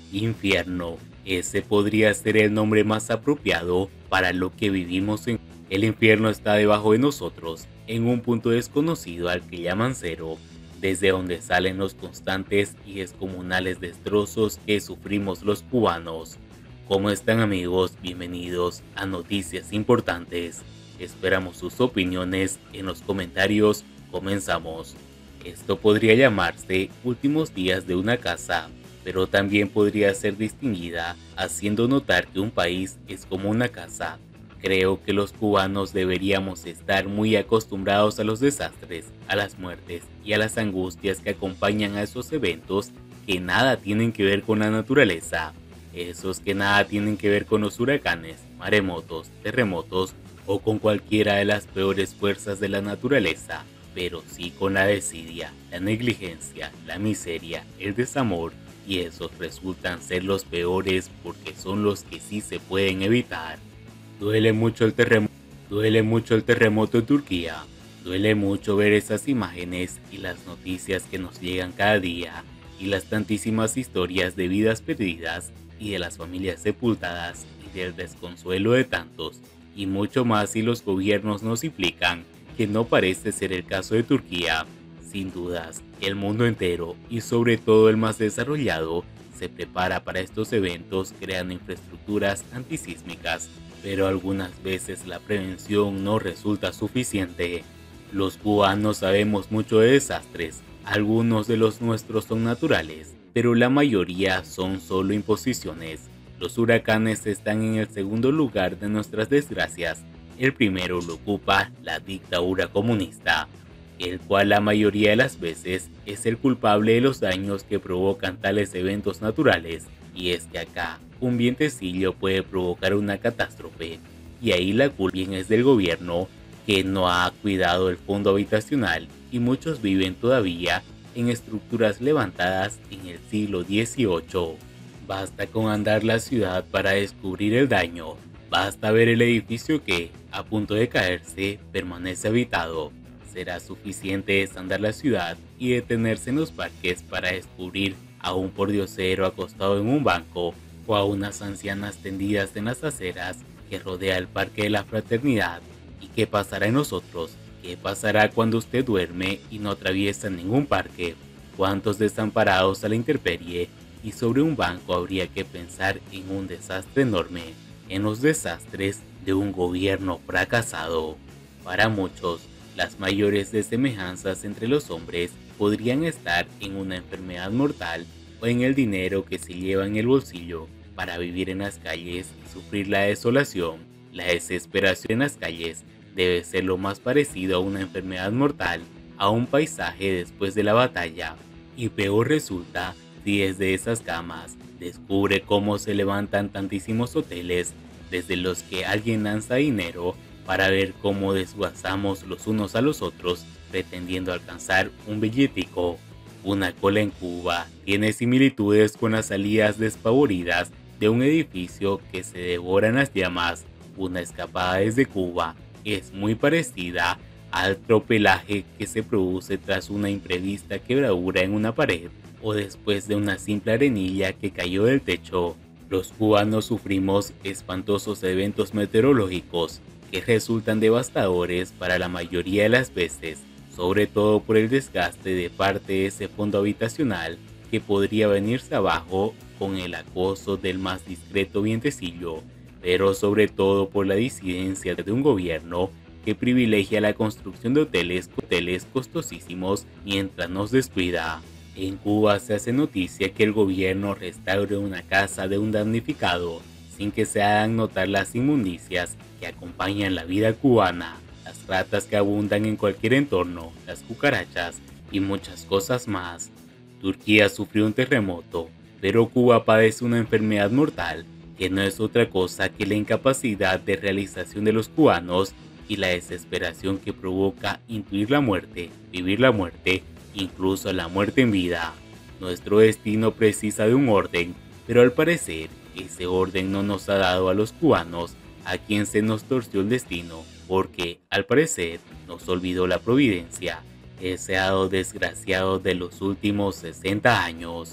Infierno, ese podría ser el nombre más apropiado para lo que vivimos en... El infierno está debajo de nosotros, en un punto desconocido al que llaman cero, desde donde salen los constantes y descomunales destrozos que sufrimos los cubanos. ¿Cómo están amigos? Bienvenidos a Noticias Importantes. Esperamos sus opiniones en los comentarios. Comenzamos. Esto podría llamarse Últimos días de una casa, pero también podría ser distinguida haciendo notar que un país es como una casa. Creo que los cubanos deberíamos estar muy acostumbrados a los desastres, a las muertes y a las angustias que acompañan a esos eventos que nada tienen que ver con la naturaleza, esos que nada tienen que ver con los huracanes, maremotos, terremotos o con cualquiera de las peores fuerzas de la naturaleza, pero sí con la desidia, la negligencia, la miseria, el desamor, y esos resultan ser los peores porque son los que sí se pueden evitar. Duele mucho el terremoto, duele mucho el terremoto en Turquía, duele mucho ver esas imágenes y las noticias que nos llegan cada día y las tantísimas historias de vidas perdidas y de las familias sepultadas y del desconsuelo de tantos, y mucho más si los gobiernos nos implican, que no parece ser el caso de Turquía. Sin dudas, el mundo entero y sobre todo el más desarrollado se prepara para estos eventos creando infraestructuras antisísmicas, pero algunas veces la prevención no resulta suficiente. Los cubanos sabemos mucho de desastres, algunos de los nuestros son naturales, pero la mayoría son solo imposiciones. Los huracanes están en el segundo lugar de nuestras desgracias. El primero lo ocupa la dictadura comunista, el cual la mayoría de las veces es el culpable de los daños que provocan tales eventos naturales, y es que acá un vientecillo puede provocar una catástrofe, y ahí la culpa bien es del gobierno, que no ha cuidado el fondo habitacional y muchos viven todavía en estructuras levantadas en el siglo XVIII. Basta con andar la ciudad para descubrir el daño, basta ver el edificio que, a punto de caerse, permanece habitado. Será suficiente desandar la ciudad y detenerse en los parques para descubrir a un pordiosero acostado en un banco o a unas ancianas tendidas en las aceras que rodea el Parque de la Fraternidad. ¿Y qué pasará en nosotros? ¿Qué pasará cuando usted duerme y no atraviesa ningún parque? ¿Cuántos desamparados a la intemperie? Y sobre un banco habría que pensar en un desastre enorme, en los desastres de un gobierno fracasado. Para muchos, las mayores desemejanzas entre los hombres podrían estar en una enfermedad mortal o en el dinero que se lleva en el bolsillo para vivir en las calles y sufrir la desolación. La desesperación en las calles debe ser lo más parecido a una enfermedad mortal, a un paisaje después de la batalla, y peor resulta si desde esas camas descubre cómo se levantan tantísimos hoteles desde los que alguien lanza dinero para ver cómo desguazamos los unos a los otros pretendiendo alcanzar un billetico. Una cola en Cuba tiene similitudes con las salidas despavoridas de un edificio que se devora en las llamas. Una escapada desde Cuba es muy parecida al tropelaje que se produce tras una imprevista quebradura en una pared o después de una simple arenilla que cayó del techo. Los cubanos sufrimos espantosos eventos meteorológicos que resultan devastadores para la mayoría de las veces, sobre todo por el desgaste de parte de ese fondo habitacional que podría venirse abajo con el acoso del más discreto vientecillo, pero sobre todo por la disidencia de un gobierno que privilegia la construcción de hoteles costosísimos mientras nos descuida. En Cuba se hace noticia que el gobierno restaure una casa de un damnificado sin que se hagan notar las inmundicias que acompañan la vida cubana, las ratas que abundan en cualquier entorno, las cucarachas y muchas cosas más. Turquía sufrió un terremoto, pero Cuba padece una enfermedad mortal que no es otra cosa que la incapacidad de realización de los cubanos y la desesperación que provoca intuir la muerte, vivir la muerte, incluso la muerte en vida. Nuestro destino precisa de un orden, pero al parecer ese orden no nos ha dado a los cubanos, a quien se nos torció el destino, porque al parecer nos olvidó la providencia, ese hado desgraciado de los últimos 60 años.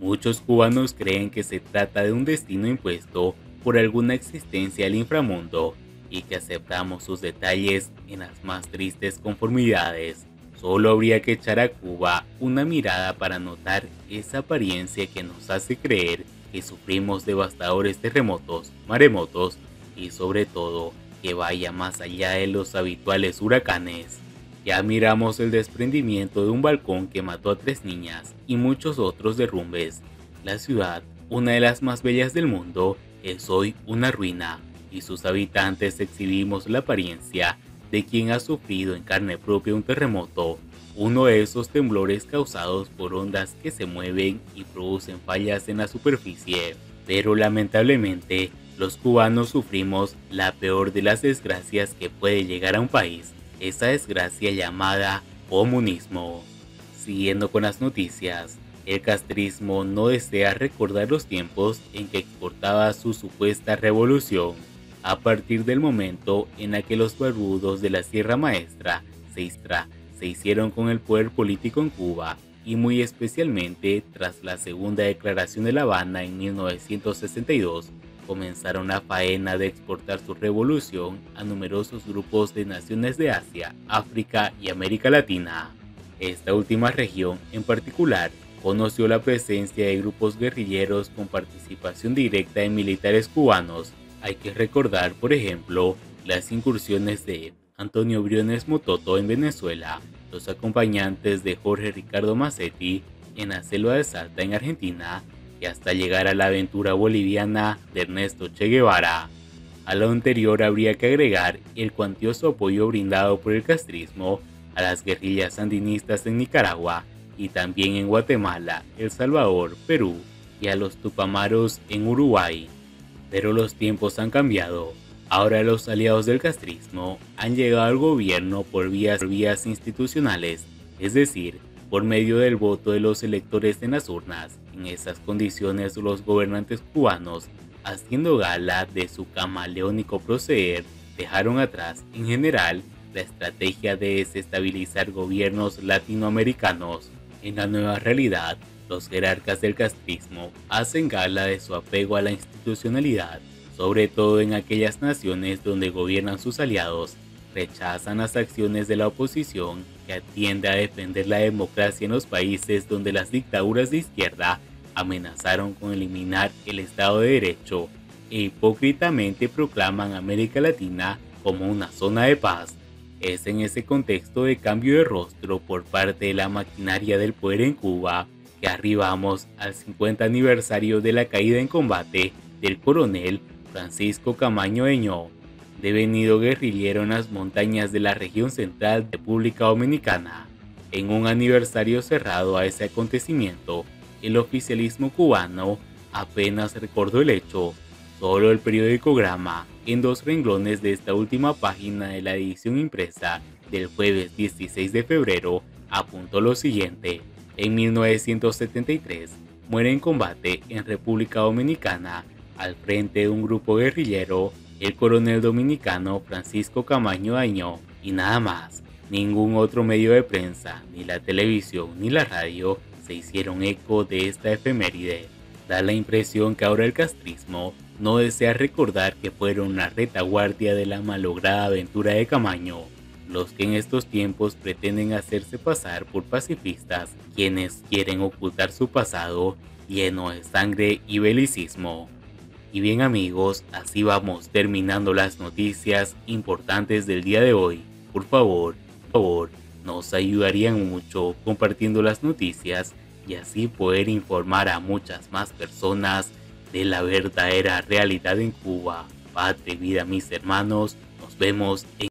Muchos cubanos creen que se trata de un destino impuesto por alguna existencia del inframundo y que aceptamos sus detalles en las más tristes conformidades. Solo habría que echar a Cuba una mirada para notar esa apariencia que nos hace creer que sufrimos devastadores terremotos, maremotos y sobre todo que vaya más allá de los habituales huracanes. Ya miramos el desprendimiento de un balcón que mató a 3 niñas y muchos otros derrumbes. La ciudad, una de las más bellas del mundo, es hoy una ruina y sus habitantes exhibimos la apariencia de quien ha sufrido en carne propia un terremoto, uno de esos temblores causados por ondas que se mueven y producen fallas en la superficie. Pero lamentablemente, los cubanos sufrimos la peor de las desgracias que puede llegar a un país, esa desgracia llamada comunismo. Siguiendo con las noticias, el castrismo no desea recordar los tiempos en que exportaba su supuesta revolución. A partir del momento en el que los barbudos de la Sierra Maestra se hicieron con el poder político en Cuba, y muy especialmente tras la Segunda Declaración de La Habana en 1962, comenzaron la faena de exportar su revolución a numerosos grupos de naciones de Asia, África y América Latina. Esta última región, en particular, conoció la presencia de grupos guerrilleros con participación directa de militares cubanos. Hay que recordar, por ejemplo, las incursiones de Antonio Briones Mototo en Venezuela, los acompañantes de Jorge Ricardo Massetti en la selva de Salta en Argentina, y hasta llegar a la aventura boliviana de Ernesto Che Guevara. A lo anterior habría que agregar el cuantioso apoyo brindado por el castrismo a las guerrillas sandinistas en Nicaragua y también en Guatemala, El Salvador, Perú y a los tupamaros en Uruguay. Pero los tiempos han cambiado. Ahora los aliados del castrismo han llegado al gobierno por vías institucionales, es decir, por medio del voto de los electores en las urnas. En esas condiciones, los gobernantes cubanos, haciendo gala de su camaleónico proceder, dejaron atrás, en general, la estrategia de desestabilizar gobiernos latinoamericanos. En la nueva realidad, los jerarcas del castrismo hacen gala de su apego a la institucionalidad, sobre todo en aquellas naciones donde gobiernan sus aliados. Rechazan las acciones de la oposición que atiende a defender la democracia en los países donde las dictaduras de izquierda amenazaron con eliminar el Estado de Derecho e hipócritamente proclaman América Latina como una zona de paz. Es en ese contexto de cambio de rostro por parte de la maquinaria del poder en Cuba que arribamos al 50 aniversario de la caída en combate del coronel Francisco Camaño Eñó, devenido guerrillero en las montañas de la región central de República Dominicana. En un aniversario cerrado a ese acontecimiento, el oficialismo cubano apenas recordó el hecho. Solo el periódico Grama, en 2 renglones de esta última página de la edición impresa del jueves 16 de febrero, apuntó lo siguiente: en 1973 muere en combate en República Dominicana, al frente de un grupo guerrillero, el coronel dominicano Francisco Camaño Añó, y nada más. Ningún otro medio de prensa, ni la televisión ni la radio, se hicieron eco de esta efeméride. Da la impresión que ahora el castrismo no desea recordar que fueron la retaguardia de la malograda aventura de Camaño, los que en estos tiempos pretenden hacerse pasar por pacifistas, quienes quieren ocultar su pasado lleno de sangre y belicismo. Y bien amigos, así vamos terminando las noticias importantes del día de hoy. Por favor, nos ayudarían mucho compartiendo las noticias y así poder informar a muchas más personas de la verdadera realidad en Cuba. Patria y vida mis hermanos, nos vemos en